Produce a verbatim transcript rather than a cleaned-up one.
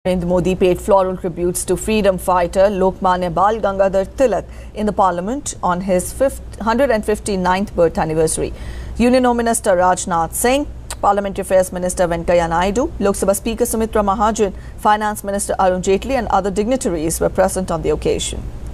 Narendra Modi paid floral tributes to freedom fighter Lokmanya Bal Gangadhar Tilak in the parliament on his one hundred fifty-ninth birth anniversary. Union Home Minister Rajnath Singh, Parliamentary Affairs Minister Venkaiah Naidu, Lok Sabha Speaker Sumitra Mahajan, Finance Minister Arun Jaitley and other dignitaries were present on the occasion.